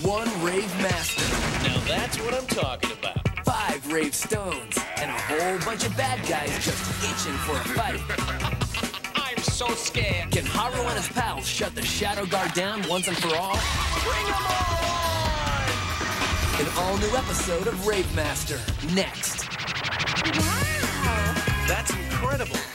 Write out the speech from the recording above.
one Rave Master. Now that's what I'm talking about. 5 Rave Stones, and a whole bunch of bad guys just itching for a fight. I'm so scared. Can Haru and his pals shut the Shadow Guard down once and for all? Bring them on! An all-new episode of Rave Master, next. Wow! That's incredible.